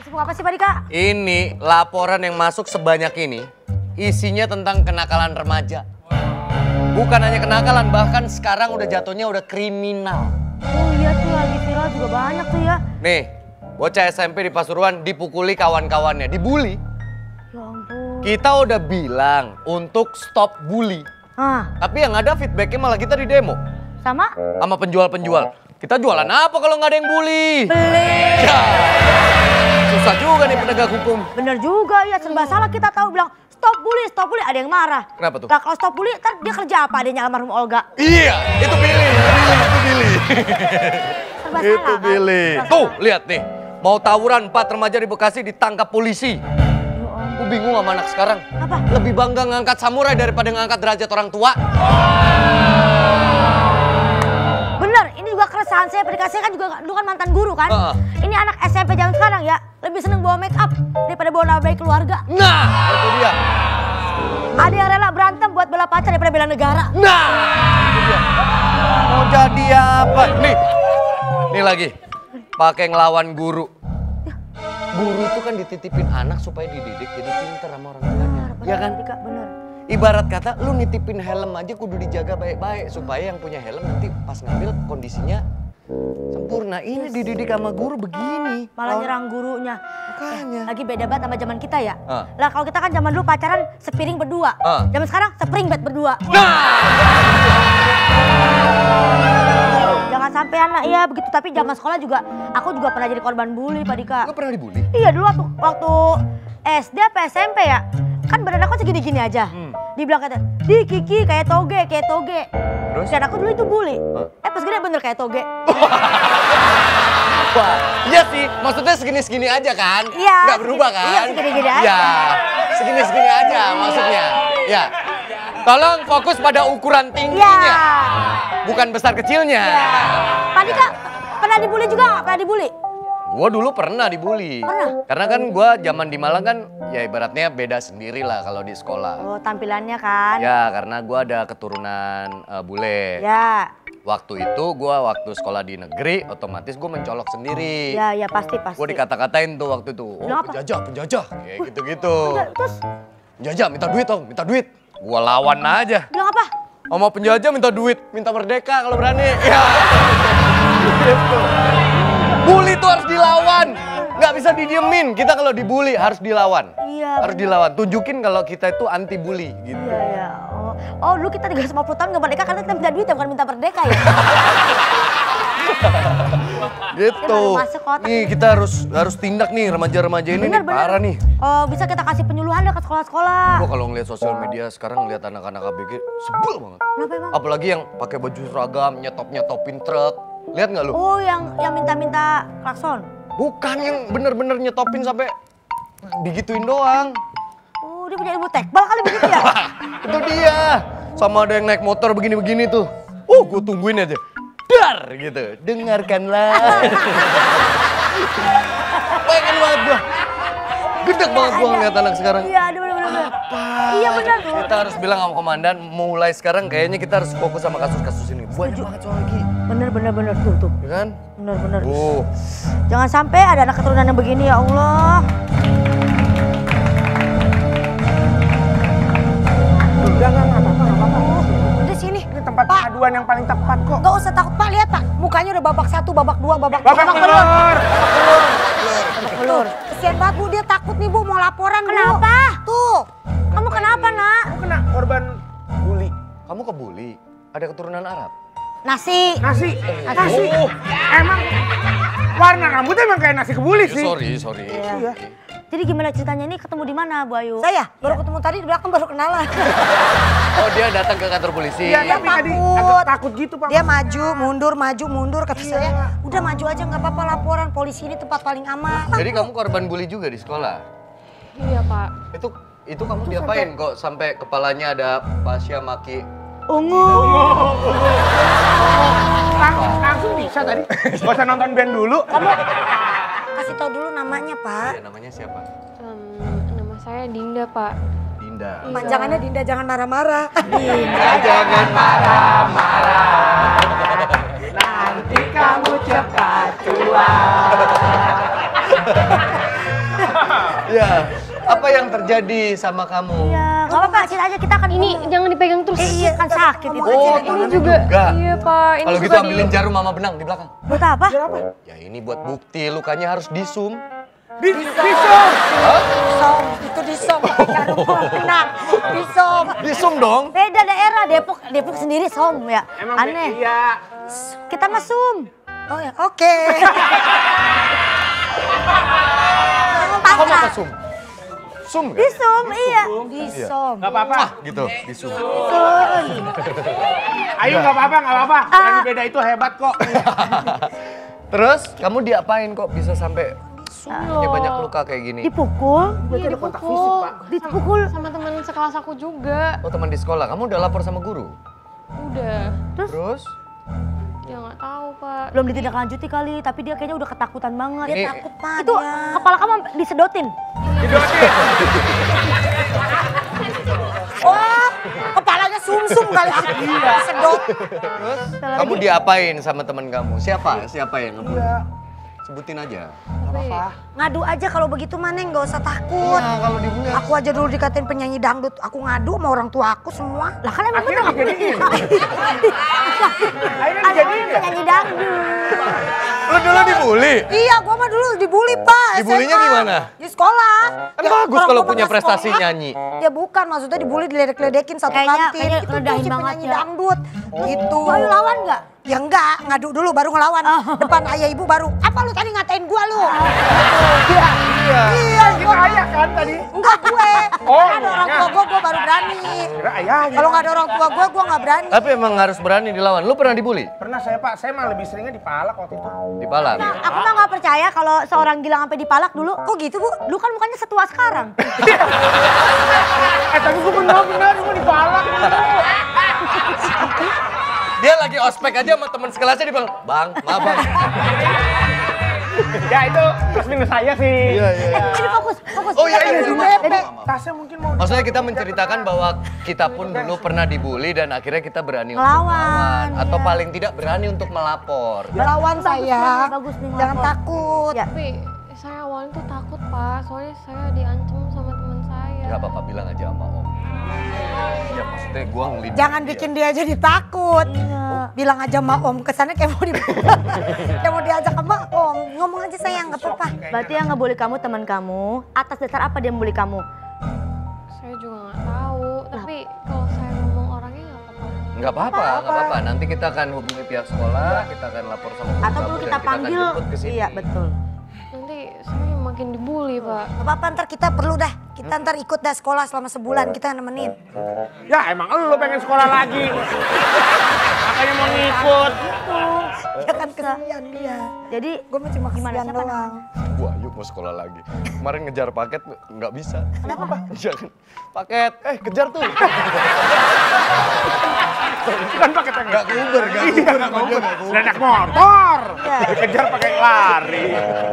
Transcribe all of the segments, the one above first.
Sibuk apa sih Pak Dika? Ini laporan yang masuk sebanyak ini isinya tentang kenakalan remaja. Bukan hanya kenakalan, bahkan sekarang udah jatuhnya udah kriminal. Oh iya tuh lagi viral juga banyak tuh ya. Nih, bocah SMP di Pasuruan dipukuli kawan-kawannya, dibully. Ya ampun. Kita udah bilang untuk stop bully. Tapi yang ada feedbacknya malah kita di demo. Sama? Sama penjual-penjual. Kita jualan apa kalau nggak ada yang bully? Beli. Ya, susah juga nih penegak hukum. Bener juga ya, serba salah kita tahu bilang stop bully, ada yang marah. Kenapa tuh? Nah kalau stop bully, ntar dia kerja apa adanya almarhum Olga? Iya, itu Billy. Serba Itu salah kan? Billy. Serba Tuh, salah. lihat nih. Mau tawuran 4 remaja di Bekasi ditangkap polisi. Aku bingung sama anak sekarang. Apa? Lebih bangga ngangkat samurai daripada ngangkat derajat orang tua. Bener, ini juga keresahan saya. Pak Dika, saya kan juga dulu kan mantan guru kan. Ini anak SMP zaman sekarang ya, lebih seneng bawa make up daripada bawa nama baik keluarga. Nah, itu dia. Ada yang rela berantem buat bela pacar daripada bela negara. Nah, itu dia. Mau jadi apa? Nih lagi. Pakai ngelawan guru. Guru itu kan dititipin anak supaya dididik jadi pinter sama orang tuanya. Ya kan? Dika, bener. Ibarat kata lu nitipin helm aja kudu dijaga baik-baik supaya yang punya helm nanti pas ngambil kondisinya sempurna. Ini dididik sama guru begini. Malah nyerang gurunya. Makanya. Lagi beda banget sama zaman kita ya. Lah kalau kita kan zaman dulu pacaran sepiring berdua. Zaman sekarang spring bed berdua. Jangan sampai anak ya begitu. Tapi zaman sekolah juga, aku juga pernah jadi korban bully Pak Dika. Lu pernah dibully? Iya dulu waktu SD apa SMP ya. Kan badan aku segini-gini aja. Dibilang kata, di Kiki kayak toge. Terus? Dan aku dulu itu bully. Pas gede bener kayak toge. Wah, iya sih. Maksudnya segini-segini aja kan? Iya. Nggak berubah kan? Iya, segini-gini aja. Iya, segini-segini aja maksudnya. Ya. Tolong fokus pada ukuran tingginya. Iya. Bukan besar kecilnya. Iya. Pak Dika, pernah dibully juga nggak? Pernah dibully? Gua dulu pernah dibully. Pernah? Karena kan gua zaman di Malang kan ya ibaratnya beda sendiri lah kalau di sekolah. Oh tampilannya kan? Ya karena gua ada keturunan bule. Ya. Waktu itu gua waktu sekolah di negeri otomatis gua mencolok sendiri. Ya pasti. Gua dikata-katain tuh waktu itu. Oh Bilang apa? penjajah. Kayak gitu-gitu. Terus? Penjajah minta duit dong, minta duit. Gua lawan aja. Bilang apa? Sama penjajah minta duit, minta merdeka kalau berani. Ya. Gitu. Bully itu harus dilawan. Nggak bisa didiemin. Kita kalau dibully harus dilawan. Iya. Harus dilawan. Tunjukin kalau kita itu anti bully gitu. Iya. Oh dulu kita 350 tahun nggak merdeka karena kita minta duit ya bukan minta merdeka ya. Gitu. Masuk kotak. Nih kita harus tindak nih remaja-remaja ini nih parah nih. Oh bisa kita kasih penyuluhan ke sekolah-sekolah. Gua kalau ngeliat sosial media sekarang ngeliat anak-anak ABG sebel banget. Kenapa emang? Apalagi yang pakai baju seragam, nyetopin truk. Lihat nggak lu? Oh yang minta klakson. Bukan yang bener-bener nyetopin sampai digituin doang. Oh dia punya ilmu tekbal kali begitu ya? Itu dia. Sama ada yang naik motor begini-begini tuh. Gue tungguin aja. Dar gitu. Dengarkanlah. Pengen banget gua. Gedek banget gua ngeliat anak sekarang. Iya bener-bener. Iya bener tuh. Kita harus bilang sama komandan, mulai sekarang kayaknya kita harus fokus sama kasus-kasus ini. Banyak banget soal lagi. Bener tuh. Ya kan? Bener. Jangan sampai ada anak keturunan yang begini ya Allah. Enggak apa-apa. Udah sini. Ini tempat aduan yang paling tepat kok. Gak usah takut Pak, lihat Pak. Mukanya udah babak 1, babak 2, babak 3, Babak belur. belur. Kesian banget Bu, dia takut nih Bu mau laporan. Kenapa? Tuh. Kamu kenapa nak? Aku kena korban bully. Kamu kebuli? Ada keturunan Arab? Nasi. Nasi. Emang warna rambutnya emang kayak nasi kebuli sih. Sorry. Iya. Jadi gimana ceritanya ini ketemu di mana Bu Ayu? Saya baru ketemu tadi di belakang baru kenalan. Oh dia datang ke kantor polisi. Iya tapi tadi agak takut gitu Pak. Dia maju mundur kata saya. Udah maju aja nggak apa-apa laporan polisi ini tempat paling aman. Jadi kamu korban bully juga di sekolah? Iya Pak. Itu kamu diapain kok sampai kepalanya ada Pasya maki? Ungu. Langsung bisa tadi. Gak usah nonton band dulu. Kamu kasih tahu dulu namanya Pak. Iya, namanya siapa? Nama saya Dinda Pak. Dinda. Panjangannya Dinda jangan marah-marah. Dinda jangan marah-marah. Nanti kamu cepat tua. Ya, apa yang terjadi sama kamu? Iya, nggak apa-apa, sini aja kita akan Ini jangan dipegang terus. iya kan sakit itu. Oh, ini tangannya juga. juga. Iya, Pak. Ini Kalau gitu suka ambilin jarum mama benang di belakang. Buat apa? Ya ini buat bukti lukanya harus disum. Disum. Som, itu di som, jarum benang, di som. Disum dong. Beda daerah, Depok sendiri som ya. Emang Aneh. iya. Kita mah sum. Oh ya, oke. Kamu apa sum? Sum Di kan? sum, iya. Di som. Gak apa-apa. Gitu, disum. Ayo gak apa-apa, gak apa-apa. Berani beda itu hebat kok. Terus kamu diapain kok bisa sampai punya banyak luka kayak gini? Dipukul, Berarti ada kontak fisik, Pak. dipukul. sama teman sekelas aku juga. Oh teman di sekolah, kamu udah lapor sama guru? Udah. Terus? Ya nggak tahu, Pak. Belum ditindaklanjuti kali, tapi dia kayaknya udah ketakutan banget. Ini- Dia takut, Pak. Itu kepala kamu disedotin. Oh, kepalanya sumsum kali. Iya. Sedot. Terus? Kamu diapain sama teman kamu? Siapa? Siapa yang ngebully? Sebutin aja. Ngadu aja kalau begitu mah Neng, nggak usah takut. Nah, kalau dibully Aku aja dulu dikatain penyanyi dangdut, aku ngadu sama orang tua aku semua. Lah kan emang Akhirnya bener. dijadiin. Ada penyanyi dangdut. Lu dulu dibully? Iya, gua mah dulu dibully, Pak. Dibulinya SMA. di mana? Di sekolah. Kan Ya, bagus orang kalau gua punya nggak prestasi sekolah. nyanyi. Ya bukan, maksudnya dibully diledek-ledekin satu Kayaknya kantin. Itu tuh ngerendahin si banget penyanyi ya. dangdut. Gitu. Lalu lawan nggak? Ya enggak, ngadu dulu baru ngelawan. Depan ayah ibu baru, apa lu tadi ngatain gua lu? Iya. Iya, Kita ayah kan tadi. enggak gue. Oh, Ada orang tua gua baru berani. Kira ayahnya. Kalau nggak ada orang tua gua nggak berani. Tapi emang harus berani dilawan. Lu pernah dibully? Pernah saya Pak, saya mah lebih seringnya dipalak waktu itu. Dipalak? Aku mah nggak percaya kalau seorang Gilang sampai dipalak dulu. Kok gitu, Bu? Lu kan mukanya setua sekarang. Tapi gue benar-benar gue dipalak. Dia lagi ospek aja sama teman sekelasnya dibilang, "Bang, maaf Bang." Ya itu plus minus saya sih. Iya, iya. Ini fokus. Oh iya, iya. Jadi tasnya mungkin mau Maksudnya kita menceritakan bahwa kita pun dulu pernah dibully dan akhirnya kita berani untuk Ngelawan, melawan. Atau iya. paling tidak berani untuk melapor. Melawan saya. bagus nih, Jangan ngelapor. takut. Ya. Tapi saya awalnya tuh takut, Pak. Soalnya saya diancam sama teman saya. Gak apa-apa, bilang aja sama Om. Ya maksudnya gua ngelindungi Jangan dia. bikin dia jadi takut. Bilang aja sama Om, kesannya kayak mau kayak mau diajak sama Om. Ngomong aja sayang, nggak apa-apa. Berarti yang ngebully kamu teman kamu, atas dasar apa dia membuli kamu? Saya juga nggak tahu. Tapi kalau saya ngomong orangnya nggak apa-apa. Nggak apa-apa, nggak apa-apa. Nanti kita akan hubungi pihak sekolah, kita akan lapor sama guru Atau kamu perlu dan kita panggil? akan jemput ke sini. Iya, betul. Nanti saya makin dibully, Pak. Nggak apa-apa, ntar kita perlu dah. Kita ntar ikut dah sekolah selama sebulan, kita nemenin. Ya emang lu pengen sekolah lagi. Makanya mau ngikut. Ya kan kesian dia. Jadi Gue mah cuma gimana, kesian siapa doang. Wah, yuk mau sekolah lagi. Kemarin ngejar paket nggak bisa. Kenapa? Iya kan. Paket, kejar tuh. Kan pakai tangan. Nggak kuber, nggak Iya, kuber. nggak sama dia, kuber. nggak kuber. Naik motor. Iya. Dikejar pakai lari.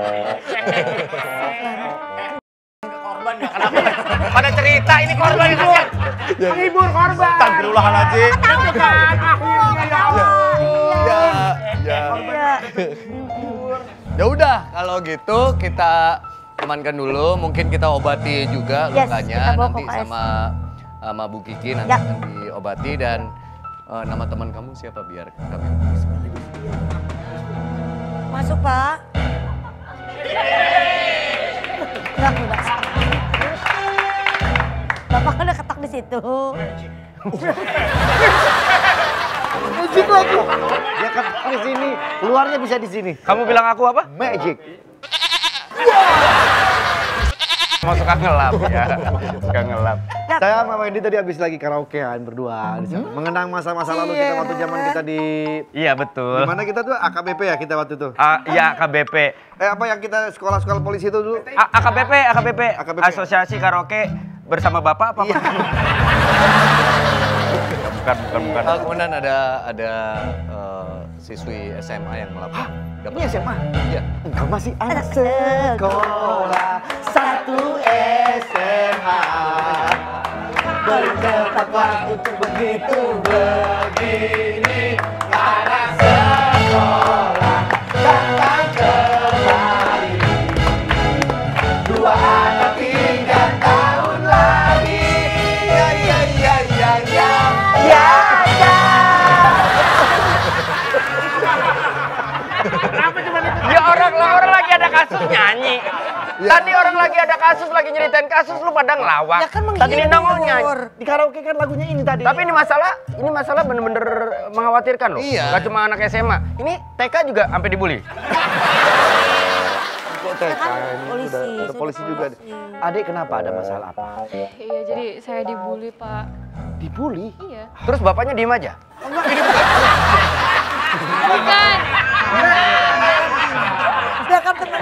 Pada cerita ini korban yang kasihan. Menghibur korban. Astagfirullahaladzim. Itu kan akhirnya ya Allah. Ya. Ya udah, kalau gitu kita amankan dulu. Mungkin kita obati juga Yes, lukanya kita bawa nanti ke KS. sama Bu Kiki nanti Ya. akan diobati dan nama teman kamu siapa biar kami Masuk, Pak. Udah. Bapak kan udah ketok di situ. Dia kan di sini, keluarnya bisa di sini. Kamu bilang aku apa? Magic. Mau suka ngelap ya. Suka ngelap. Saya sama Wendy tadi habis lagi karaokean berdua di sana. Mengenang masa-masa lalu kita waktu zaman kita di Iya betul. mana kita tuh AKBP ya kita waktu itu. Iya KBP. Apa yang kita sekolah-sekolah polisi itu dulu? AKBP. AKBP. Asosiasi Karaoke bersama Bapak apa? Bukan. Kemudian ada siswi SMA yang melapor. Ini SMA? Iya. Engkau masih anak sekolah satu SMA. Bertempat waktu begitu begini anak sekolah datang kembali. Dua anak Tadi orang lagi ada kasus, lagi nyeritain kasus, lu pada ngelawak. Ya kan Tadi ini nongolnya. Di karaoke kan lagunya ini tadi. Tapi ini masalah bener-bener mengkhawatirkan loh. Iya. Gak cuma anak SMA. Ini TK juga sampai dibully. Kok TK? kan Ini polisi, udah saya polisi di juga. polisi. Adik kenapa ada masalah apa? Iya, jadi saya dibully, Pak. Dibully? Iya. Terus bapaknya diem aja. Bukan. Dia kan temen.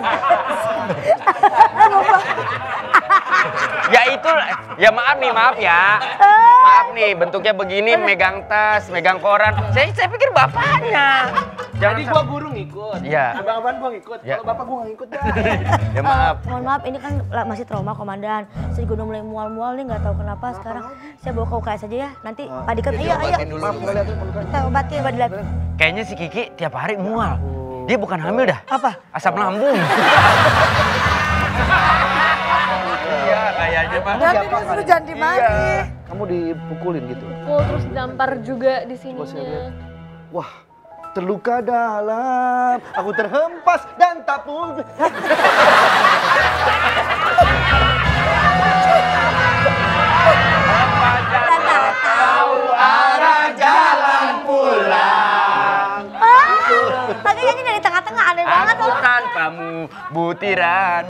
Ya itu, ya maaf ya. Maaf nih, bentuknya begini, megang tas, megang koran. Saya pikir bapaknya. Tadi gua guru ngikut. Iya. Abang-abang gua ngikut. Ya. Kalau bapak gua nggak ngikut dah. Ya maaf. Mohon maaf, ini kan masih trauma komandan. Saya juga udah mulai mual-mual nih, nggak tahu kenapa sekarang. Saya bawa ke UKS aja ya. Nanti Pak Diket, ayo. Obatin dulu. Maaf, nggak lihat pelukan. Kita obatin, Pak Diket. Kayaknya si Kiki tiap hari mual. Dia bukan hamil dah. Apa? Asam lambung. Iya, kayaknya Pak. Tapi dia suruh jangan dimari. Kamu dipukulin gitu? Pukul terus dampar juga di sininya. Wah, terluka dalam, aku terhempas dan tak pun. Tapi kayaknya dari tengah-tengah aneh banget loh. Tanpamu butiran.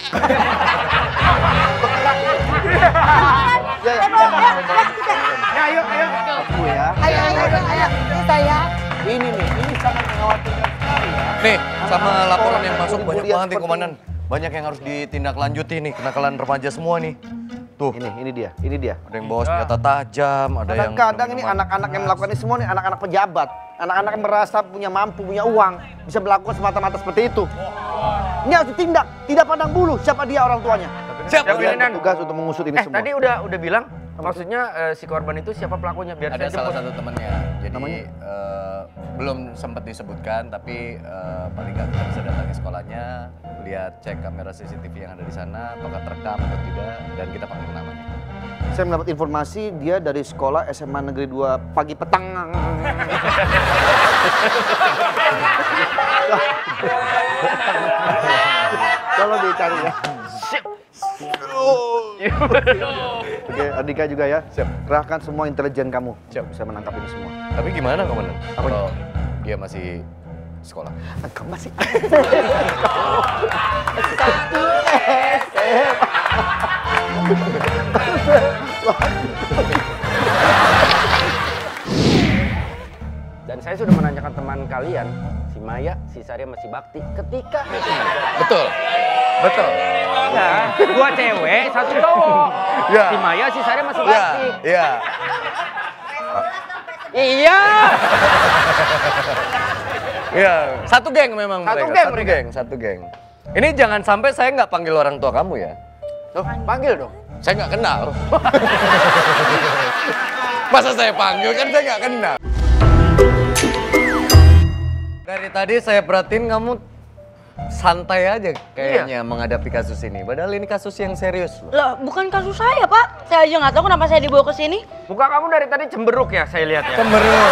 Ya, ayo. Aku ya. Ayo. Saya. Ini sangat mengkhawatirkan sekali ya. Nih, sama laporan yang masuk banyak Kemudian banget nih, seperti- Komandan. Banyak yang harus ditindaklanjuti nih, kenakalan remaja semua nih. Tuh, Ini dia. ada yang bawa senjata tajam, ada yang... Kadang-kadang ini anak-anak yang melakukan ini semua nih anak-anak pejabat. Anak-anak yang merasa punya uang, bisa melakukan semata-mata seperti itu. Ini harus ditindak, tidak pandang bulu siapa dia orang tuanya. Siapa Kalian Nan? bertugas untuk mengusut ini semua. Tadi udah bilang, maksudnya si korban itu siapa pelakunya biar Ada saya salah jemput. satu temannya. Jadi belum sempat disebutkan, tapi paling nggak kita bisa datangi sekolahnya, lihat cek kamera CCTV yang ada di sana, apakah terekam atau tidak, dan kita panggil namanya. Saya mendapat informasi dia dari sekolah SMA Negeri 2 pagi petang. Tolong dicari ya. Oke, Andika juga ya. Siap. Kerahkan semua intelijen kamu. Siap. Bisa menangkap ini semua. Tapi gimana, Komandan? Kalau dia masih sekolah? Kamu masih. Dan saya sudah menanyakan teman kalian, si Maya, si Sarya masih bakti. Ketika Betul. ya, dua cewek, satu cowok. Ya. Si Maya, si Sarya masih Iya, bakti. iya. Iya. Iya, satu geng memang Satu mereka. geng Satu mereka. geng, satu geng. Ini jangan sampai saya nggak panggil orang tua kamu ya. Tuh, panggil dong. Saya nggak kenal. Masa saya panggil, kan saya nggak kenal. Dari tadi saya perhatiin kamu santai aja kayaknya menghadapi kasus ini. Padahal ini kasus yang serius loh. Loh, bukan kasus saya, Pak. Saya aja nggak tahu kenapa saya dibawa ke sini. Muka kamu dari tadi cemberuk ya, saya lihat ya. Cemberut.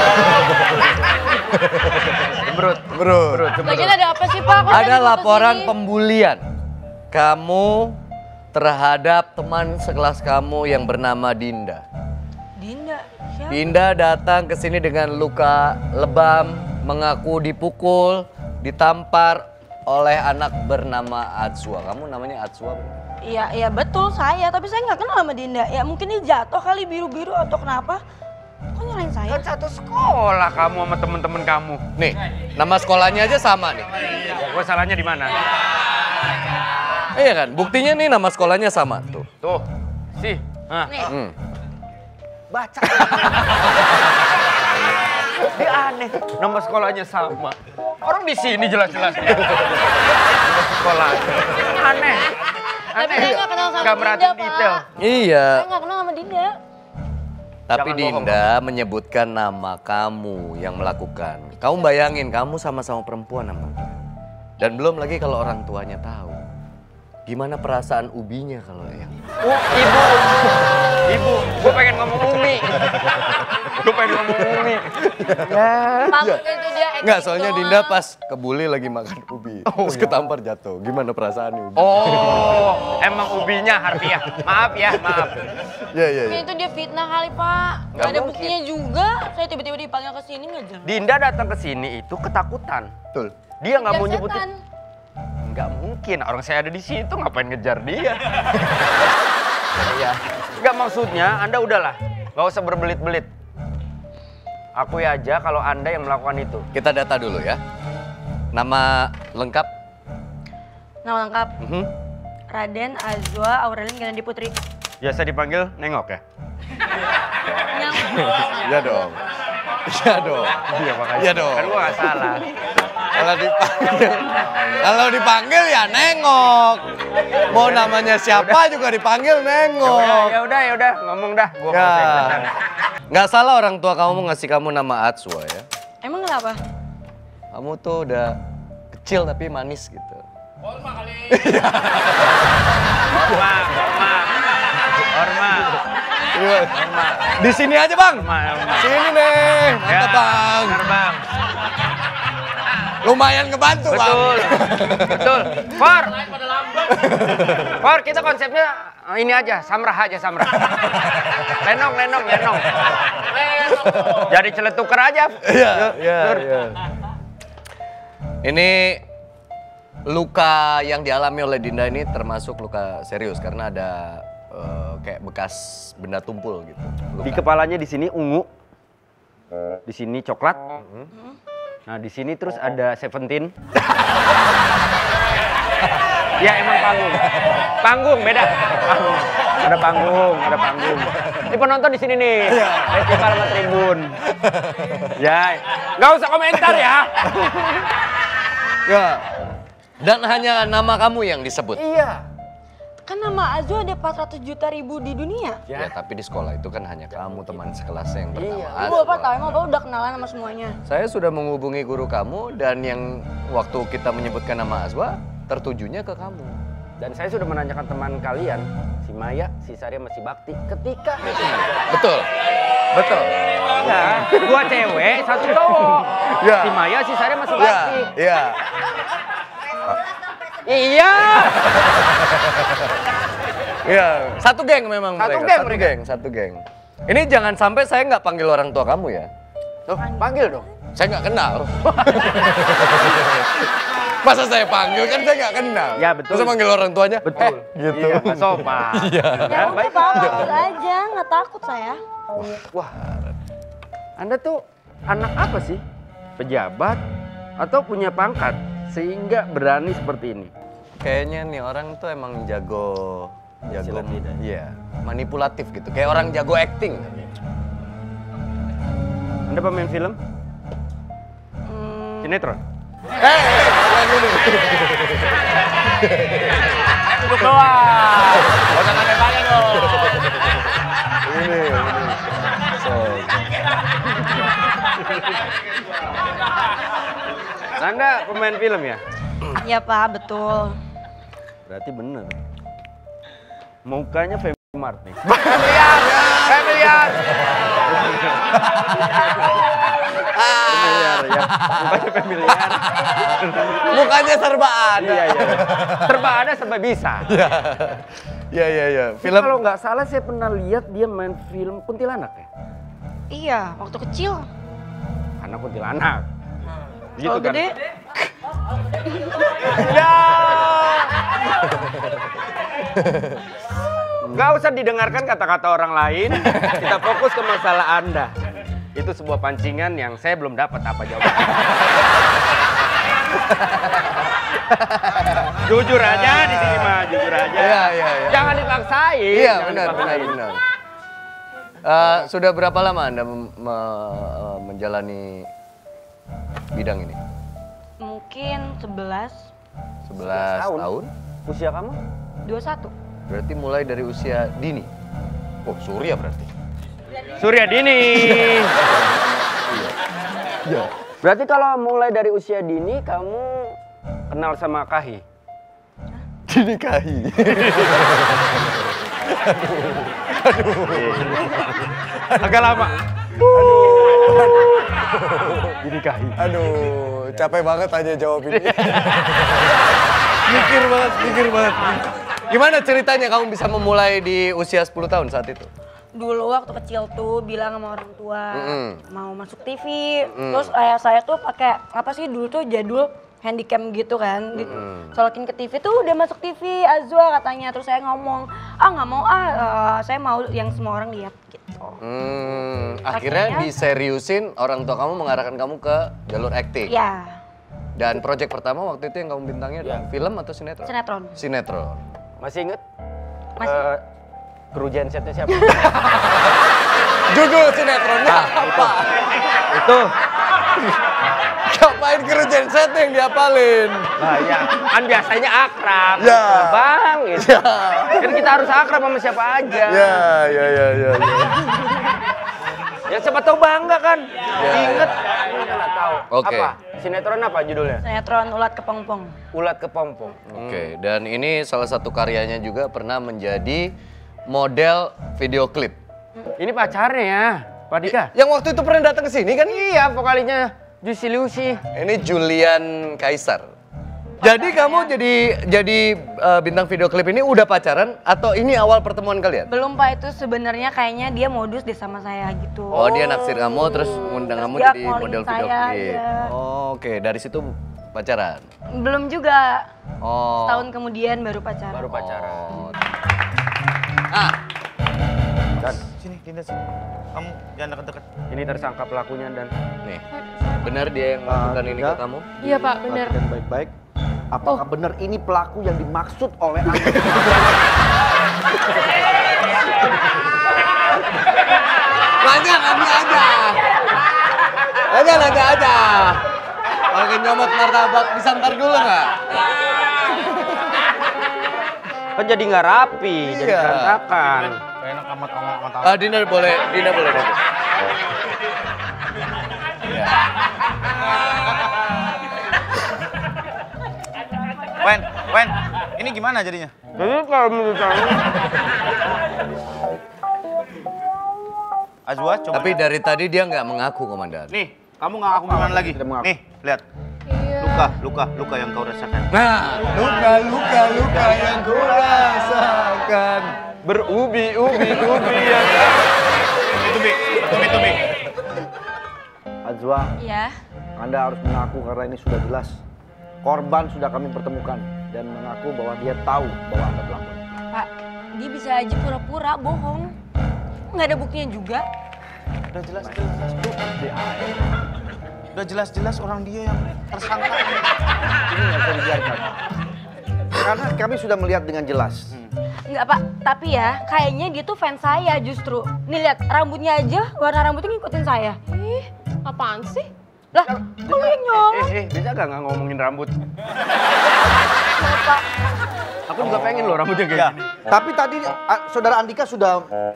Cemberut. Lagian ada apa sih, Pak? Kok saya Ada dibawa ke laporan sini? pembulian. Kamu terhadap teman sekelas kamu yang bernama Dinda. Dinda, siapa? Dinda datang ke sini dengan luka lebam, mengaku dipukul, ditampar oleh anak bernama Atsua. Kamu namanya Atsua? Iya betul saya, tapi saya nggak kenal sama Dinda. Ya mungkin dia jatuh kali biru-biru atau kenapa. Kok nyalain saya? Kan satu sekolah kamu sama temen-temen kamu. Nih, nama sekolahnya aja sama nih. Gua salahnya di mana? Iya kan, buktinya nih nama sekolahnya sama tuh. Tuh, sih. Hah. Baca. Dia aneh, nama sekolahnya sama. Orang di sini jelas-jelas dia. Nama sekolah. Aneh. Tapi saya nggak kenal sama Nggak Dinda, merhatiin Pak. detail. Iya, Saya nggak kenal sama Dinda. tapi Jangan bohong, Dinda menyebutkan nama kamu yang melakukan. Kamu bayangin, kamu sama-sama perempuan sama dia. Dan belum lagi kalau orang tuanya tahu. Gimana perasaan Ubinya kalau yang... Ibu, gue pengen ngomong Umi. Gue pengen ngomong Umi. Ya. Maksudnya itu dia Enggak, soalnya Dinda pas kebuli lagi makan ubi. Terus ketampar jatuh. Gimana perasaannya? Oh, emang ubinya harfiah. Maaf ya, maaf. Iya, iya, iya. Itu dia fitnah kali, Pak. Nggak ada buktinya juga. Saya tiba-tiba dipanggil ke sini nggak jelas. Dinda datang ke sini itu ketakutan. Betul. Dia nggak mau Setan. nyebutin. Nggak mungkin, orang saya ada di situ ngapain ngejar dia. Iya. Nggak, maksudnya Anda udahlah, nggak usah berbelit-belit. Akui aja kalau Anda yang melakukan itu. Kita data dulu ya. Nama lengkap? Nama lengkap, Raden Azwa Aurelin Ganandi Putri. Biasa dipanggil nengok ya? Iya dong. Iya dong. Iya makanya. Iya dong. Kan gua nggak salah. Kalau dipanggil ya nengok. Mau namanya siapa juga dipanggil nengok. Ya udah, ngomong dah. Gua Ya. mau Nggak salah orang tua kamu ngasih kamu nama Atswa ya. Emang kenapa? Kamu tuh udah kecil tapi manis gitu. Hormat. Di sini aja bang. Sini nih, mantap bang. Benar bang. Lumayan ngebantu bang. Betul, betul. For kita konsepnya ini aja, samrah aja samrah. Lenong. Jadi celetuker aja. Iya. Ini luka yang dialami oleh Dinda ini termasuk luka serius karena ada kayak bekas benda tumpul gitu. Di kepalanya di sini ungu, di sini coklat. Nah di sini terus ada Seventeen. Ya emang panggung beda. Ada panggung. Ini penonton di sini nih, festival sama tribun. Ya, nggak usah komentar ya. Ya. Dan hanya nama kamu yang disebut. Iya. Kan nama Azwa ada 400 juta ribu di dunia. Ya, tapi di sekolah itu kan hanya kamu teman sekelasnya yang bernama Ibu Azwa. Bapak tahu, emang Bapak udah kenalan sama semuanya. Saya sudah menghubungi guru kamu dan yang waktu kita menyebutkan nama Azwa tertujunya ke kamu. Dan saya sudah menanyakan teman kalian, si Maya, si Sarya, masih Bakti. Ketika Betul. ya, dua cewek, satu cowok. Ya. Si Maya, si Sarya masih Bakti. Iya. Iya. Iya. Satu geng memang Satu geng. Ini jangan sampai saya nggak panggil orang tua kamu ya. Tuh, panggil dong. Saya nggak kenal. Masa saya panggil kan saya nggak kenal. Ya, betul. Masa panggil orang tuanya? Betul. Gitu. Iya, nggak sopan. Iya. Ya udah Bapak aja, nggak takut saya. Wah, Anda tuh anak apa sih? Pejabat atau punya pangkat sehingga berani seperti ini? Kayaknya nih orang tuh emang jago iya, manipulatif gitu. Kayak orang jago acting. Anda pemain film? Sinetron? Duduk doang. Jangan nanya dong. Ini. So. Anda pemain film ya? Iya Pak, betul. Berarti bener. Mukanya Family Mart nih. Familiar. Familiar ya. Mukanya familiar. Mukanya serba ada. Iya. Serba ada, serba bisa. Iya. Film kalau nggak salah saya pernah lihat dia main film kuntilanak ya? Iya, waktu kecil. Anak kuntilanak. Gitu Kalau kan? gede, Ya. Nggak usah didengarkan kata-kata orang lain. Kita fokus ke masalah Anda. Itu sebuah pancingan yang saya belum dapat apa jawabannya. Jujur aja di sini mah, jujur aja. Iya. Jangan dipaksain. Iya, jangan benar. dipaksain. Sudah berapa lama Anda menjalani bidang ini? mungkin 11, 11 tahun? Usia kamu? 21. Berarti mulai dari usia dini? Oh, Surya berarti. Surya Dini. Iya. Berarti kalau mulai dari usia dini kamu kenal sama Kahi? Dinikahi. Agak lama. Aduh. Dinikahi. Aduh, capek banget aja jawab ini. Mikir banget. Gimana ceritanya kamu bisa memulai di usia 10 tahun saat itu? Dulu waktu kecil tuh bilang sama orang tua mau masuk TV. Terus ayah saya tuh pakai apa sih dulu tuh jadul handycam gitu kan. Solokin ke TV tuh udah masuk TV Azwa katanya. Terus saya ngomong, nggak mau saya mau yang semua orang lihat gitu. Akhirnya diseriusin, orang tua kamu mengarahkan kamu ke jalur akting. Ya, Dan proyek pertama waktu itu yang kamu bintangnya adalah film atau sinetron? sinetron. Sinetron. Masih inget? Masih. Kru gensetnya siapa? Judul sinetronnya apa? Itu. Ngapain kru genset yang diapalin? Nah ya, kan biasanya akrab. Ya. Bang, gitu. Kan kita harus akrab sama siapa aja. Ya. Ya siapa tahu bangga kan. Ingat. Nggak tahu. Oke. Apa? Sinetron apa judulnya? Sinetron Ulat Kepompong. Ulat Kepompong. Oke, dan ini salah satu karyanya juga pernah menjadi model video klip. Ini pacarnya ya, Pak Dika? Yang waktu itu pernah datang ke sini kan? Iya, vokalinya Juicy Lucy. Ini Julian Kaisar. Jadi kamu jadi bintang video klip ini udah pacaran atau ini awal pertemuan kalian? Belum Pak, itu sebenarnya kayaknya dia modus deh sama saya gitu. Oh, dia naksir kamu terus ngundang kamu Dia jadi calling model video saya, klip. iya. Oh, oke, dari situ pacaran. Belum juga. Oh. Tahun kemudian baru pacaran. Baru pacaran. Dan sini, Dinda sini. Kamu jangan dekat-dekat. Ini tersangka pelakunya dan Nih, benar dia yang melakukan ini ke kamu? Iya Pak, benar. Perhatikan baik-baik. Apakah benar ini pelaku yang dimaksud oleh Anda? Nanya aja. Pakai nyomot martabak disangkar dulu nggak? kan jadi nggak rapi, jadi Iya. berantakan. Enak amat ngomong. Dina boleh nanti. Ya. Wen, ini gimana jadinya? Jadi kalau menurut saya, Azwa, coba. Tapi dari tadi dia nggak mengaku, Komandan. Nih, kamu nggak ngaku gimana lagi? Nih, lihat. Iya. Luka yang kau rasakan. Nah, luka yang kurasakan berubi-ubi yang Tumi. Azwa, Iya. Anda harus mengaku karena ini sudah jelas. Korban sudah kami pertemukan dan mengaku bahwa dia tahu bahwa Anda pelaku. Pak, dia bisa aja pura-pura bohong. Nggak ada buktinya juga. Udah jelas orang dia yang tersangka. Ini nggak bisa dibiarkan. Karena kami sudah melihat dengan jelas. Enggak Pak, tapi ya kayaknya dia tuh fans saya justru. Nih lihat rambutnya aja, warna rambutnya ngikutin saya. Ih, apaan sih? Lah, kok lu yang nyolong? bisa nggak ngomongin rambut? Pak, Aku juga pengen loh rambutnya kayak gini. Tapi tadi saudara Andika sudah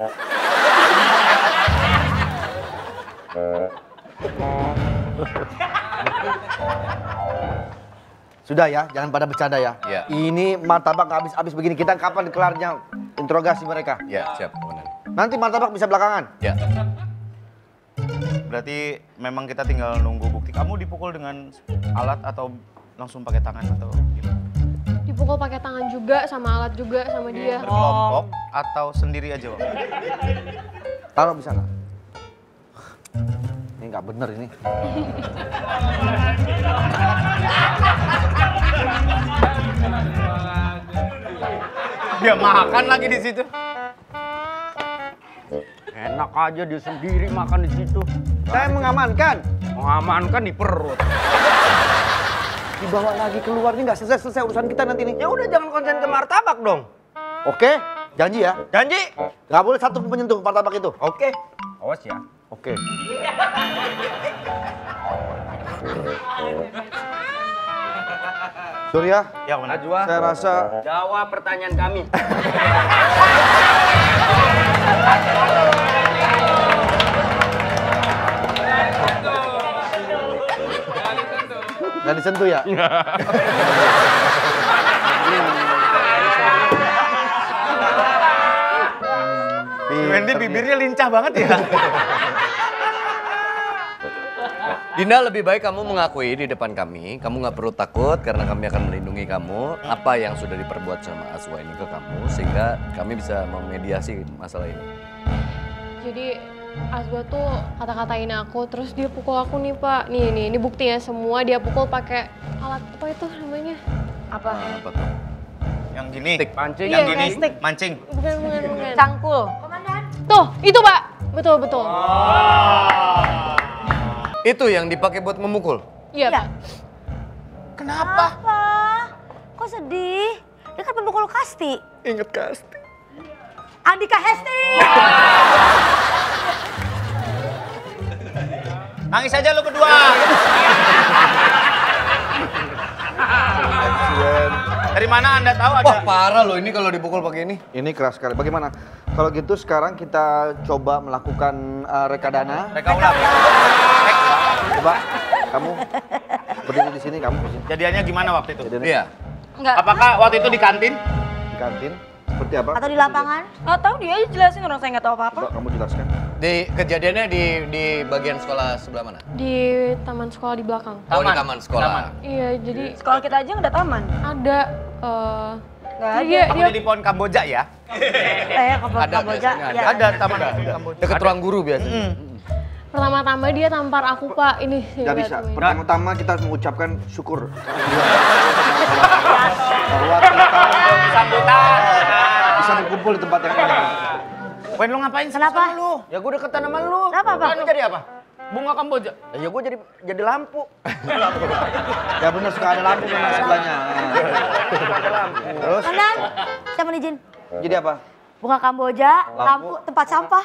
sudah ya, jangan pada bercanda ya. Iya. Ini martabak nggak habis-habis begini. Kita kapan kelarnya interogasi mereka? Ya, siap, Komandan. Nanti martabak bisa belakangan. Ya. Berarti memang kita tinggal nunggu bukti. Kamu dipukul dengan alat atau langsung pakai tangan atau gimana? Dipukul pakai tangan juga, sama alat juga, sama dia. Berkelompok atau sendiri aja, Bang? Taruh di sana. Ini nggak bener ini. Dia makan lagi di situ. Enak aja dia sendiri makan di situ. Saya mengamankan. Mengamankan di perut. Dibawa lagi keluar, ini nggak selesai urusan kita nanti nih. Ya udah jangan konsen ke martabak dong. Oke, janji ya. Janji. Nggak boleh satu pun menyentuh martabak itu. Oke. Awas ya. Oke. Surya, Ya, benar. Najwa, saya rasa jawab pertanyaan kami. nggak disentuh ya. Wendy bibirnya lincah banget ya. Dinda, lebih baik kamu mengakui di depan kami. Kamu nggak perlu takut karena kami akan melindungi kamu. Apa yang sudah diperbuat sama Azwa ini ke kamu sehingga kami bisa memediasi masalah ini. Jadi Azwa tuh kata-katain aku, terus dia pukul aku nih Pak. Nih, ini buktinya semua dia pukul pakai alat apa itu namanya? Apa? Apa tuh? Yang gini. Stick Pancing. Yang Iya, gini. stick. Mancing. Bukan. Cangkul. Tuh, itu Pak. Betul. Itu yang dipakai buat memukul. Iya Iya. Pak. Apa? Kok sedih? Dia kan pemukul Kasti. Ingat Kasti. Andika Hesti. Nangis aja lu berdua. Dari mana Anda tahu ada? Wah, parah loh ini kalau dipukul pakai ini. Ini keras sekali. Bagaimana? Kalau gitu sekarang kita coba melakukan rekadana. Reka ulang. Coba kamu berdiri di sini, kamu di sini. Jadiannya gimana waktu itu? Jadi Iya. Enggak. Apakah waktu itu di kantin? di kantin seperti apa? Atau di lapangan? Nggak tahu dia aja jelasin, orang saya nggak tahu apa-apa. Coba kamu jelaskan. Di kejadiannya di bagian sekolah sebelah mana? Di taman sekolah di belakang. Oh, di Taman. taman sekolah. Taman. Iya, jadi Sekolah kita aja nggak ada taman. ada Nggak ada. dia Kamu jadi pohon Kamboja ya? Ke Kamboja. biasanya Ya. Ada taman Kamboja. Dekat ruang guru biasanya. pertama-tama dia tampar aku Pak. Ini Tidak lihat bisa. tuh, ini. Pertama-tama kita harus mengucapkan syukur. Bahwa kita Sambutan. bisa berkumpul di tempat yang ini. Wen, lu ngapain sih? Kenapa? Sana lu? Ya gue deketan sama lu. Kenapa, Bang? Kan lu jadi apa? Bunga Kamboja. Ya gue jadi lampu. Ya benar, suka ada lampu memang sebelahnya. Terus Kanan, saya mohon izin. jadi apa? Bunga Kamboja, lampu tempat sampah.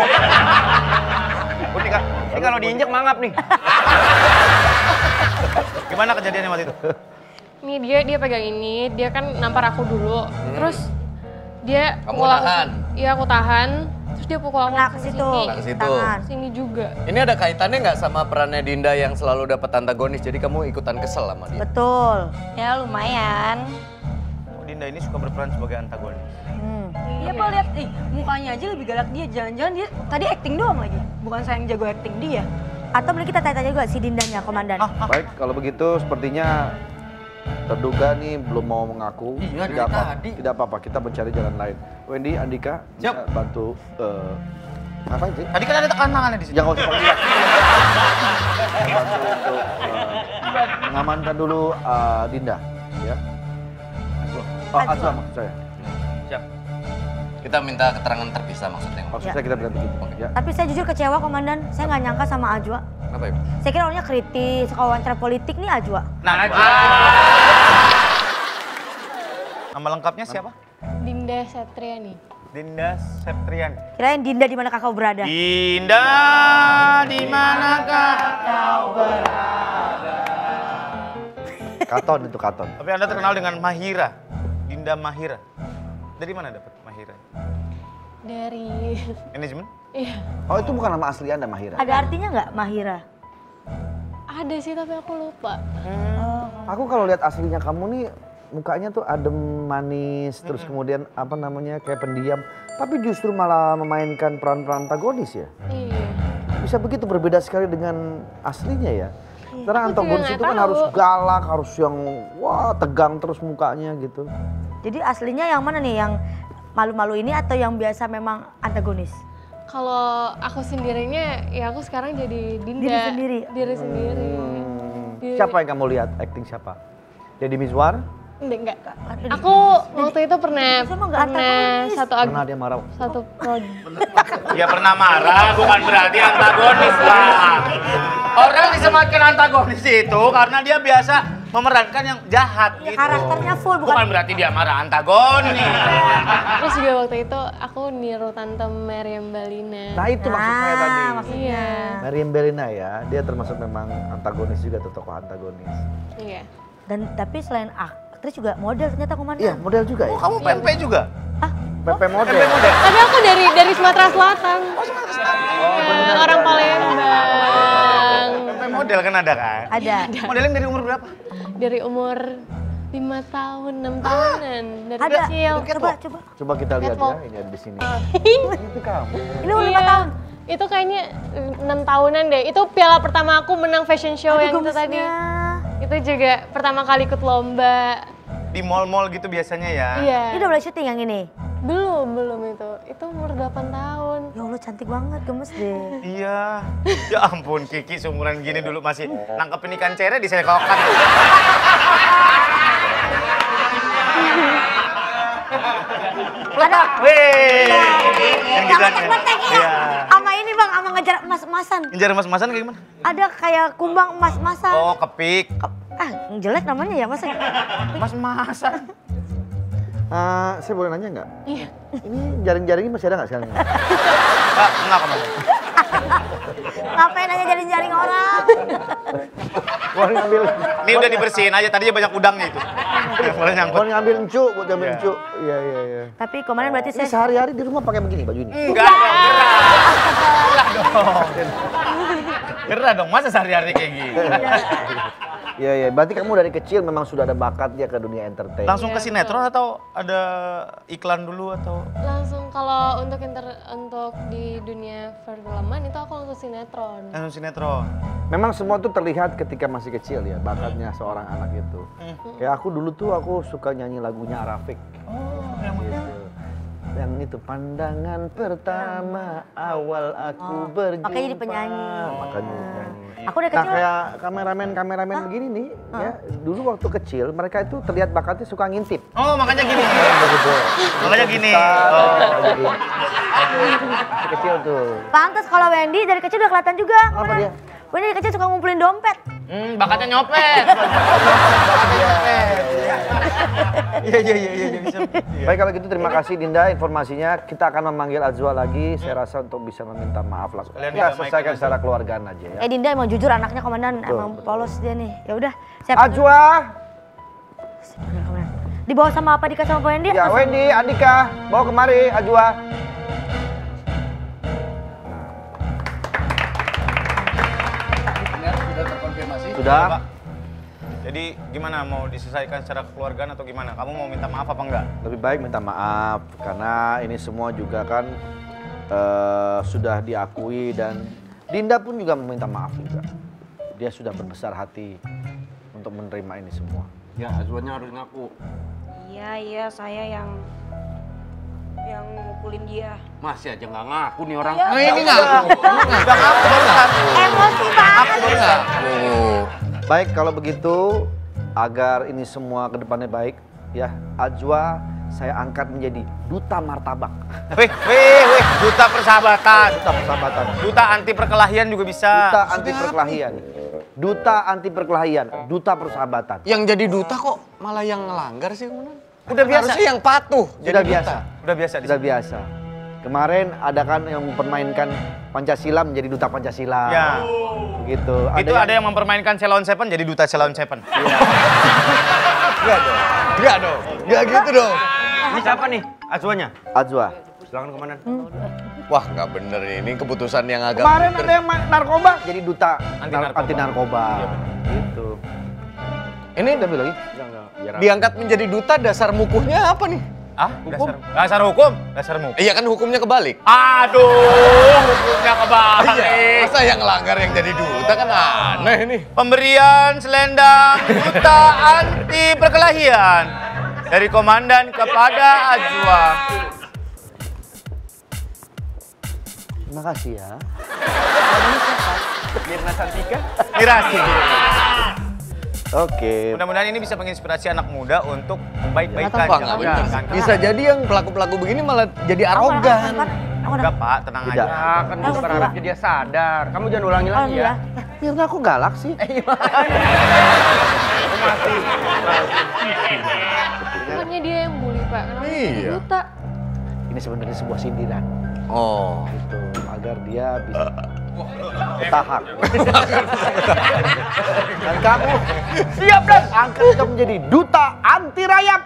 Ini kalau diinjek mangap nih. Gimana kejadiannya waktu itu? Nih dia pegang ini, dia kan nampar aku dulu. Terus dia Kamu pukul aku. tahan? Iya, aku tahan. Terus dia pukul aku Kena ke ke situ. sini. Kena ke situ. Tangan. Sini juga. Ini ada kaitannya nggak sama perannya Dinda yang selalu dapat antagonis? Jadi kamu ikutan kesel sama dia? Betul. Ya lumayan. Oh, Dinda ini suka berperan sebagai antagonis. Iya Pak, lihat, mukanya aja lebih galak dia. Jangan-jangan dia tadi acting doang lagi. Bukan saya yang jago acting dia. Atau mending kita tanya-tanya juga si Dindanya, Komandan. Baik, kalau begitu sepertinya terduga nih belum mau mengaku. Iya, Tidak dari apa, tadi. tidak apa-apa, kita mencari jalan lain. Wendy, Andika, bisa bantu ngapain sih? Tadi kan ada tekan tangannya di sini. Jangan usah pakai. Bantu untuk mengamankan dulu Dinda, ya. Oh, Azwa maksud saya. Siap. Kita minta keterangan terpisah maksudnya. Maksud Ya. saya kita berarti gitu. Ya. Tapi saya jujur kecewa, Komandan. Saya nggak nyangka sama Ajwa. Kenapa ya? Saya kira orangnya kritis, suka wawancara politik nih Ajwa. Nah, nama lengkapnya siapa? Dinda Setriani. Dinda Septrian. Kirain Dinda di mana kakak berada. Dinda, di manakah kau Katon itu Katon. Tapi Anda terkenal dengan Mahira. Dinda Mahira. Dari mana dapat Mahira? Dari Manajemen? iya, Oh, itu bukan nama asli Anda, Mahira. Ada artinya nggak Mahira? ada sih tapi aku lupa. Aku kalau lihat aslinya kamu nih mukanya tuh adem, manis, terus kemudian apa namanya kayak pendiam. Tapi justru malah memainkan peran-peran antagonis ya. Iya. Bisa begitu berbeda sekali dengan aslinya ya. Karena Aku juga antagonis nggak itu kan tahu. harus galak, harus yang wah tegang terus mukanya gitu. Jadi aslinya yang mana nih? Yang malu-malu ini atau yang biasa memang antagonis? Kalau aku sendirinya, ya aku sekarang jadi Dinda. Diri sendiri? Diri sendiri. Diri- Siapa yang kamu lihat acting siapa? Deddy Mizwar? Enggak. Aduh, Aku waktu itu pernah Sama nggak antagonis. Pernah dia marah. satu Dia pernah marah, bukan berarti antagonis lah. Orang disematkan antagonis itu karena dia biasa memerankan yang jahat gitu. Karakternya full, Bukan bukan berarti dia marah antagonis. Terus juga waktu itu aku niru Tante Meriam Balina. Nah itu maksud saya tadi. maksudnya. Iya. Mariam Bellina ya, dia termasuk memang antagonis juga tuh, tokoh antagonis. Iya. Dan tapi selain aktris juga model ternyata Komandan. Iya, model juga ya. Kamu pempe juga? Pepe model. Tapi aku dari Sumatera Selatan. Iya, orang Palembang. Pempe model kan ada kan? Ada. Modeling dari umur berapa? Dari umur 5 tahun, 6 tahunan. Dari Ada. kecil. Coba. Coba kita lihat ya, Catwalk. ini ada di sini. Itu kamu. Ini umur 5 Iya. tahun. Itu kayaknya 6 tahunan deh. Itu piala pertama aku menang fashion show yang itu tadi. Itu juga pertama kali ikut lomba. Di mall-mall gitu biasanya ya. Iya. Ini udah mulai syuting yang ini? Belum itu. Itu umur 8 tahun. Ya Allah cantik banget, gemes deh. Iya. Ya ampun, Kiki seumuran gini dulu masih nangkepin ikan cere di sekokan. Ada. Wih. Yang gitu kan. Petek-petek ya. Iya. Sama ini bang, sama ngejar emas-emasan. Ngejar emas-emasan kayak gimana? Ada kayak kumbang emas-emasan. Oh, kepik. Yang jelek namanya ya masa? Emas-emasan. Saya boleh nanya nggak? Iya. Ini jaring-jaringnya masih ada nggak sekarang? Enggak kemana. Ngapain aja jaring-jaring orang? Boleh ngambil. Ini udah dibersihin aja, tadinya banyak udangnya itu. Boleh nyangkut. Boleh ngambil encu, buat ngambil encu. Iya. Tapi kemarin berarti Ini saya... sehari-hari di rumah pakai begini baju ini? Enggak dong, gerah dong, masa sehari-hari kayak gini? Iya, berarti kamu dari kecil memang sudah ada bakat ya ke dunia entertain. Langsung ke sinetron atau ada iklan dulu atau? Langsung kalau untuk di dunia perfilman itu aku langsung sinetron. Langsung sinetron. Memang semua tuh terlihat ketika masih kecil ya, bakatnya seorang anak itu. Kayak aku dulu tuh aku suka nyanyi lagunya Arafik. Oh, yang mana? Gitu. Yang itu pandangan pertama awal aku berjumpa. Makanya jadi penyanyi. Makanya nyanyi. Aku dari Nah kecil... kayak kameramen begini nih, ya dulu waktu kecil mereka itu terlihat bakatnya suka ngintip. Oh, makanya gini. Begitu. Makanya gini. Masih kecil tuh. Pantes kalau Wendy dari kecil udah kelihatan juga. Apa dia? Wendy dari kecil suka ngumpulin dompet. Bakatnya nyopet. Iya, bisa. Baik kalau gitu terima kasih Dinda informasinya. Kita akan memanggil Azwa lagi. Saya rasa untuk bisa meminta maaf lah. Ya selesaikan secara keluargaan aja ya. Dinda emang jujur anaknya komandan, emang polos dia nih. Ya udah, siap. Azwa. Dibawa sama apa dikasih sama Wendy? Ya Wendy, Andika, bawa kemari Azwa. Sudah terkonfirmasi? Sudah. Jadi gimana, mau diselesaikan secara kekeluargaan atau gimana? Kamu mau minta maaf apa enggak? Lebih baik minta maaf karena ini semua juga kan sudah diakui dan Dinda pun juga meminta maaf juga. Dia sudah berbesar hati untuk menerima ini semua. Ya, Azwanya harus ngaku. Iya, saya yang mukulin dia. Masih aja nggak ngaku nih orang. Ya, Ini ngaku. Udah ngaku barusan. Emosi banget. Ngaku. Baik kalau begitu agar ini semua kedepannya baik ya, Azwa saya angkat menjadi duta martabak. Wih, duta persahabatan. Duta persahabatan. Duta anti perkelahian juga bisa. Duta anti perkelahian. Duta anti perkelahian, duta persahabatan. Yang jadi duta kok malah yang ngelanggar sih, kemudian. Udah biasa. Harusnya yang patuh. Sudah biasa. Udah biasa di Sudah sini. biasa. Kemarin ada kan yang mempermainkan Pancasila menjadi duta Pancasila. Ya. Gitu. Itu ada yang mempermainkan Ceylon Seven jadi duta Ceylon Seven. Enggak dong. Enggak dong. Enggak gitu dong. Ini siapa nih? Azwanya? Azwa. Silakan komandan. Wah, nggak bener ini keputusan yang agak... Kemarin ada yang narkoba jadi duta Anti-narkoba. anti narkoba. Gitu. Ini Udah ambil lagi? diangkat menjadi duta, dasar mukuhnya apa nih? Ah, dasar hukum? Dasar hukum. Iya kan hukumnya kebalik. Aduh, hukumnya kebalik. Masa yang ngelanggar yang jadi duta kan aneh nih. Pemberian selendang duta anti perkelahian dari komandan kepada Azwa. Terima kasih ya. Mirna Santika. Mirasi. Oke. Mudah-mudahan ini bisa menginspirasi anak muda untuk membaik-baikkan. Wah, nggak bener. Bisa jadi yang pelaku-pelaku begini malah jadi arogan. Enggak, Pak, tenang Tidak. aja. Kan kita berharapnya dia sadar. Kamu jangan ulangi lagi ya. Mirna aku galak sih. Bukannya dia yang bully, Pak. Kenapa Iya. dia buta? Ini sebenarnya sebuah sindiran. Oh. Gitu, agar dia bisa bertahap. Dan kamu siap dan angkat kamu menjadi duta anti rayap.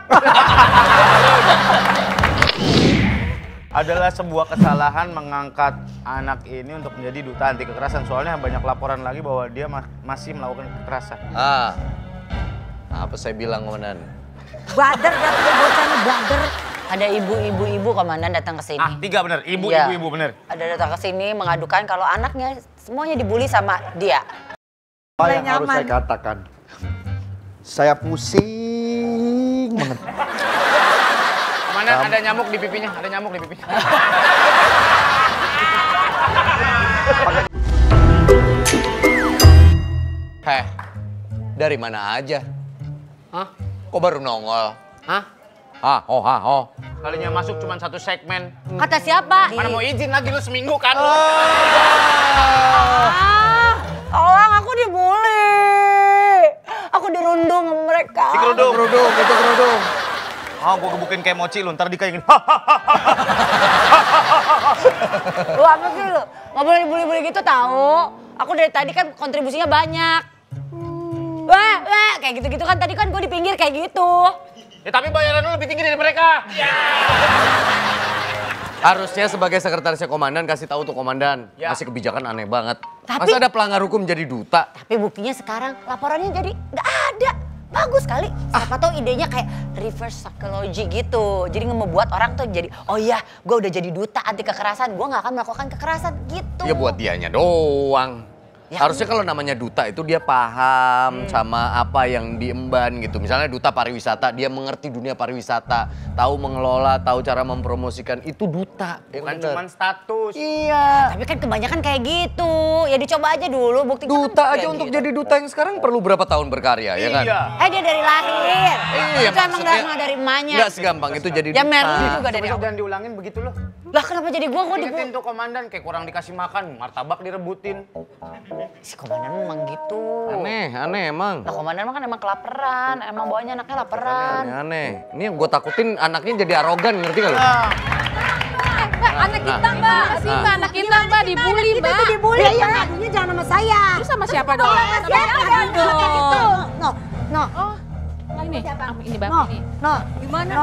Adalah sebuah kesalahan mengangkat anak ini untuk menjadi duta anti kekerasan. Soalnya banyak laporan lagi bahwa dia masih melakukan kekerasan. Apa saya bilang, komandan? Bader, bocah nih bader. Ada ibu-ibu komandan datang ke sini. 3 bener, Iya. ibu bener. Ada datang ke sini mengadukan kalau anaknya semuanya dibully sama dia. Apa yang harus saya katakan? Saya pusing banget. Komandan ada nyamuk di pipinya, ada nyamuk di pipinya. Heh, dari mana aja? Hah? Kok baru nongol? Hah? Oh. Kalinya masuk cuma 1 segmen. Kata siapa? Mana mau izin lagi lu seminggu kan? Tolong, aku dibully. Aku dirundung sama mereka. Kerudung. Oh, gua gebukin kayak mochi lu, ntar dikayangin. Lu apa sih lu? Nggak boleh dibully-bully gitu tahu. Aku dari tadi kan kontribusinya banyak. Wah, kayak gitu-gitu kan tadi kan gue di pinggir kayak gitu. Ya tapi bayaran lu lebih tinggi dari mereka. Harusnya sebagai sekretarisnya komandan kasih tahu tuh komandan. Masih kebijakan aneh banget. Masa ada pelanggar hukum jadi duta? Tapi buktinya sekarang laporannya jadi nggak ada. Bagus kali. Siapa tahu idenya kayak reverse psychology gitu. Jadi ngebuat orang tuh jadi, oh iya gue udah jadi duta anti kekerasan. Gue nggak akan melakukan kekerasan gitu. Ya buat dianya doang. Ya, harusnya kalau namanya duta itu dia paham sama apa yang diemban gitu. Misalnya duta pariwisata, dia mengerti dunia pariwisata, tahu mengelola, tahu cara mempromosikan, itu duta. Bukan cuma status. Iya. Tapi kan kebanyakan kayak gitu. Ya dicoba aja dulu bukti. Duta aja untuk jadi duta yang sekarang perlu berapa tahun berkarya, ya kan? Dia dari lahir. Iya, itu emang dari emaknya. Nggak segampang itu jadi Ya duta. Merli juga dari Besok jangan diulangin begitu loh. Lah kenapa jadi gua Ingetin tuh komandan kayak kurang dikasih makan, martabak direbutin. Si komandan memang gitu. Aneh emang. Nah komandan mah kan emang kelaparan, emang bawanya anaknya laparan. Aneh. Ini yang gue takutin anaknya jadi arogan, ngerti gak lu? Anak kita mbak. Anak kita mbak dibully mbak. Itu dibully ya. Ngadunya jangan sama saya. Terus sama siapa dong? Sama siapa dong? No. Ini, ini bapak nih. No. Gimana?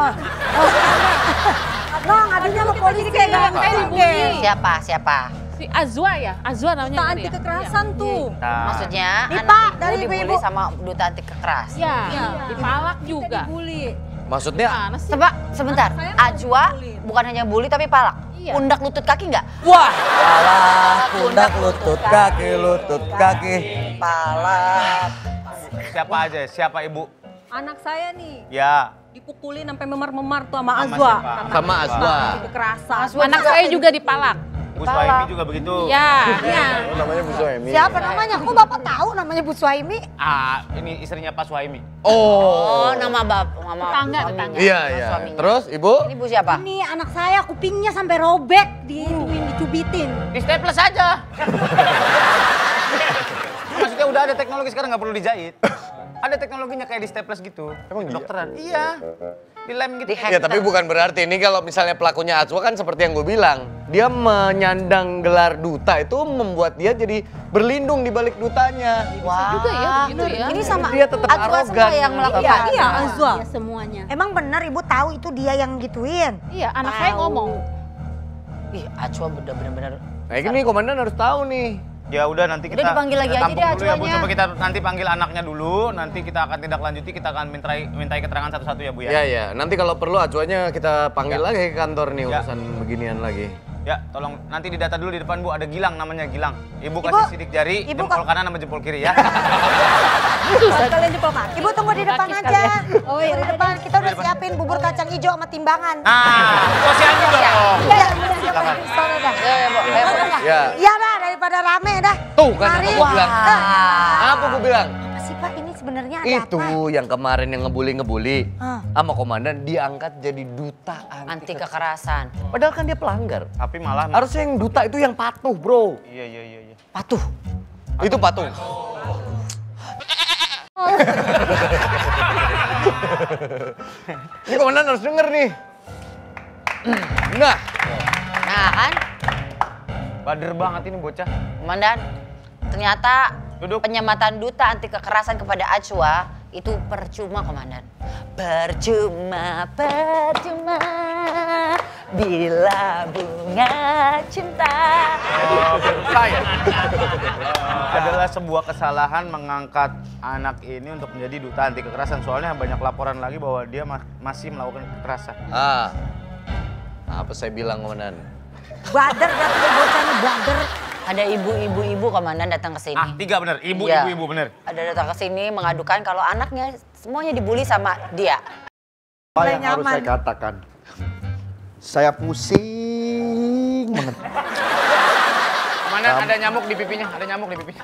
No, ngadunya sama polisi kayak dibully. Siapa? Si Azwa ya? Azwa namanya. anti kekerasan tuh. Maksudnya Nih, anak Pak, ibu dari dibully ibu-ibu. sama duta anti kekeras. Iya, dipalak juga. Maksudnya Mana sih? Coba sebentar, Ajwa bukan hanya bully tapi palak. Iya. Pundak lutut kaki nggak? wah, pundak lutut kaki. Palak. Siapa aja? Siapa ibu? Anak saya nih Ya. dipukulin sampai memar-memar tuh sama Sama Azwa. siapa? Sama Azwa. Kekerasan. Anak saya juga dipalak. Bu Suhaimi juga begitu. Iya. Namanya Bu Suhaimi. Siapa namanya? Kok Bapak tahu namanya Bu Suhaimi? Ini istrinya Pak Suhaimi. Oh, nama mama. Tetangga. Iya. suaminya. Terus Ibu? Ini bu siapa? Ini anak saya kupingnya sampai robek, dicubitin. Di staples aja. Maksudnya udah ada teknologi sekarang nggak perlu dijahit. Ada teknologinya kayak di staples gitu. Emang iya? Dokteran. Iya. Dilem gitu. Ya tapi bukan berarti ini kalau misalnya pelakunya Azwa kan seperti yang gue bilang. Dia menyandang gelar duta itu membuat dia jadi berlindung di balik dutanya. Wah. Juga ya, begitu ya. Ini sama Dia tetap Ajwa semua arogan. yang melakukan. Iya, Azwa. semuanya. Emang benar Ibu tahu itu dia yang gituin? Iya, anak saya ngomong. Ih, Ajwa bener-bener. Nah ini komandan harus tahu nih. Ya udah nanti kita Udah dipanggil lagi aja tampung deh dulu ya, Bu. acuannya. Coba kita nanti panggil anaknya dulu, nanti kita akan tindak lanjuti, kita akan mintai keterangan satu-satu ya Bu ya. Ya. Nanti kalau perlu Azwanya kita panggil lagi ke kantor nih Ya. urusan beginian lagi. Ya, tolong nanti didata dulu di depan Bu, ada Gilang namanya Gilang. Ibu kasih sidik jari, Ibu jempol kanan sama jempol kiri ya. Kalian jempol kaki. Ibu tunggu di depan Kaki aja. Oh iya, di depan. Kita udah siapin bubur kacang hijau sama timbangan. Posyandu dong. Iya, silakan. Sana dah. Ya. Iya dah, daripada rame dah. Tuh kan Mari. apa gue bilang. Apa gue bilang? Apa sih Pak, ini sebenarnya ada Itu apa? yang kemarin yang ngebully Ah. sama komandan diangkat jadi duta Anti kekerasan. Padahal kan dia pelanggar. Tapi malah Harusnya yang duta itu yang patuh, bro. Iya. Patuh. Itu patuh. Ini komandan harus denger nih. Nah, Nah kan, bader banget ini bocah. Komandan, ternyata Duduk. penyematan duta anti kekerasan kepada Ajwa itu percuma, Komandan. Percuma bila bunga cinta. Saya adalah sebuah kesalahan mengangkat anak ini untuk menjadi duta anti kekerasan. Soalnya banyak laporan lagi bahwa dia masih melakukan kekerasan. Apa saya bilang, Komandan? Bader, bocah nih bader. Ada ibu-ibu komandan datang ke sini. 3 bener, Iya. ibu bener. Ada datang ke sini mengadukan kalau anaknya semuanya dibully sama dia. Apa yang harus saya katakan? Saya pusing banget. Komandan ada nyamuk di pipinya, ada nyamuk di pipinya.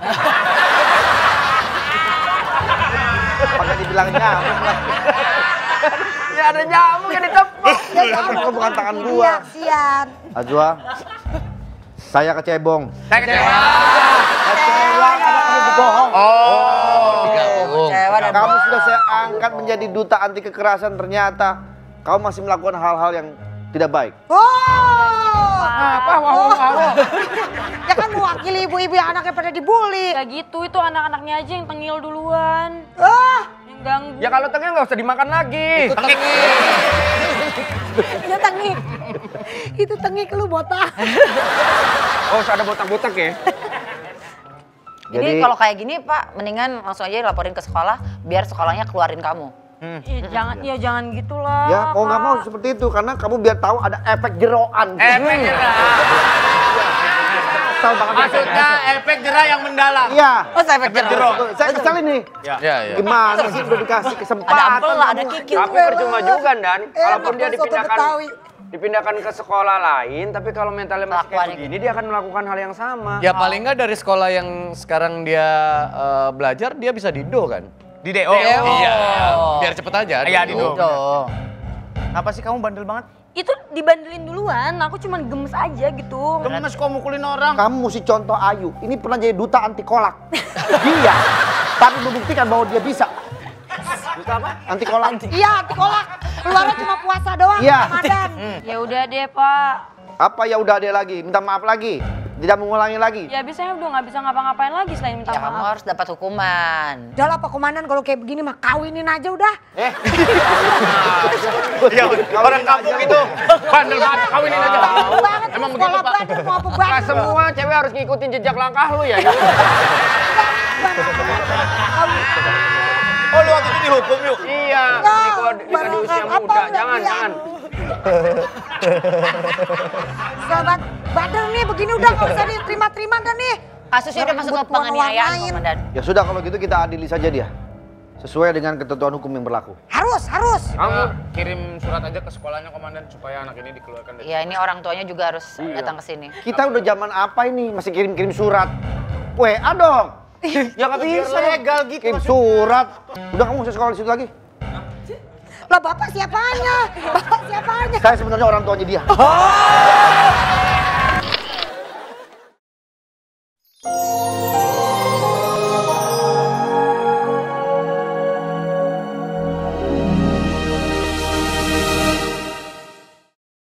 Pakai dibilang nyamuk lah. Ya ada nyamuk yang ditepuk. Itu bukan tangan gua. Sian. Azwa, saya kecebong. Saya kecewa. Kecewa karena kamu berbohong. Kecewa dan Kamu sudah saya angkat menjadi duta anti kekerasan, ternyata kamu masih melakukan hal-hal yang tidak baik. Apa? Wow. Ya kan mewakili ibu-ibu yang anaknya pada dibully. Gak gitu, itu anak-anaknya aja yang tengil duluan. Yang ganggu. Ya kalau tengil nggak usah dimakan lagi. Ya tengik. Itu tengik lu botak. Oh, usah ada botak-botak ya? Jadi kalau kayak gini Pak, mendingan langsung aja laporin ke sekolah biar sekolahnya keluarin kamu. Jangan gitulah. Ya, mau nggak mau seperti itu karena kamu biar tahu ada efek jeroan. Efek jerah. Tahu banget. Maksudnya efek jerah yang mendalam. Iya. Oh, saya efek jeruk. Saya kesal ini. Ya. Gimana sih udah dikasih kesempatan? Ada ampel lah, ada kikil. Tapi percuma juga, Dan. Walaupun dia dipindahkan ke sekolah lain, tapi kalau mentalnya masih kayak begini, dia akan melakukan hal yang sama. Ya paling nggak dari sekolah yang sekarang dia belajar, dia bisa dido kan? Di DO. Iya, biar cepet aja. Iya, dido. Apa sih kamu bandel banget? Itu dibandelin duluan, aku cuman gemes aja gitu. Gemes kok mukulin orang. Kamu mesti contoh Ayu. Ini pernah jadi duta anti kolak. Dia, tapi membuktikan bahwa dia bisa. Duta apa? Anti kolak. Iya, anti kolak. Keluarnya cuma puasa doang, Iya. Ramadan. Ya udah deh, Pak. Apa ya udah ada lagi? Minta maaf lagi. Tidak mengulangi lagi. Ya biasanya udah nggak bisa ngapa-ngapain lagi selain minta Ya kamu maaf. harus dapat hukuman. Udah lah Pak Komandan, kalau kayak begini mah kawinin aja udah. Iya, orang kampung itu. Bandel banget, kawinin aja. Tahu banget Emang begitu, sekolah Pak? bandel mau apa Nggak bandel. semua cewek harus ngikutin jejak langkah lu ya. Oh, lu waktu itu dihukum yuk. Iya, di usia muda. Jangan. Sahabat bandel nih begini udah nggak usah diterima-terima dan nih. Kasusnya udah masuk ke penganiayaan, Komandan. Ya sudah kalau gitu kita adili saja dia. Sesuai dengan ketentuan hukum yang berlaku. Harus. Kamu kirim surat aja ke sekolahnya, Komandan, supaya anak ini dikeluarkan dari. Ya ini orang tuanya juga harus datang ke sini. Kita udah zaman apa ini? Masih kirim-kirim surat. WA dong. Ya nggak bisa legal gitu. Kirim surat. Udah kamu usah sekolah di situ lagi. Lah bapak siapanya? Bapak siapanya? Saya sebenarnya orang tuanya dia.